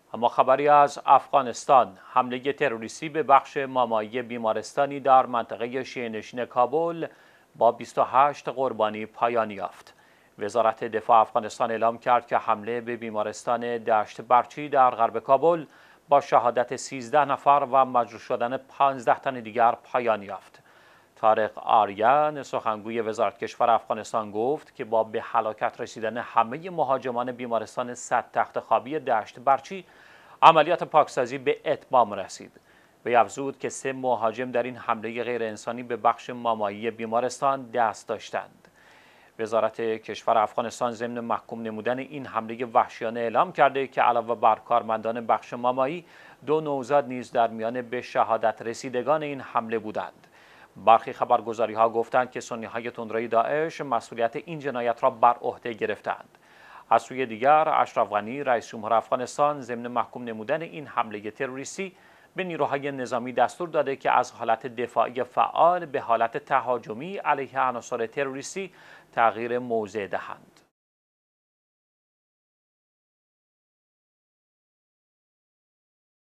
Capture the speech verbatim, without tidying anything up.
اما خبری از افغانستان. حمله تروریستی به بخش مامایی بیمارستانی در منطقه شیعه نشین کابل با بیست و هشت قربانی پایان یافت. وزارت دفاع افغانستان اعلام کرد که حمله به بیمارستان دشت برچی در غرب کابل با شهادت سیزده نفر و مجروح شدن پانزده تن دیگر پایان یافت. طارق آرین، سخنگوی وزارت کشور افغانستان، گفت که با به هلاکت رسیدن همه مهاجمان بیمارستان تختخوابی دشت برچی، عملیات پاکسازی به اتمام رسید. وی افزود که سه مهاجم در این حمله غیر انسانی به بخش مامایی بیمارستان دست داشتند. وزارت کشور افغانستان ضمن محکوم نمودن این حمله وحشیانه اعلام کرده که علاوه بر کارمندان بخش مامایی، دو نوزاد نیز در میان به شهادت رسیدگان این حمله بودند. برخی خبرگزاری ها گفتند که سنی های تندروی داعش مسئولیت این جنایت را بر عهده گرفتند. از سوی دیگر، اشرف غنی رئیس جمهور افغانستان ضمن محکوم نمودن این حمله تروریستی به نیروهای نظامی دستور داده که از حالت دفاعی فعال به حالت تهاجمی علیه عناصر تروریستی تغییر موضع دهند.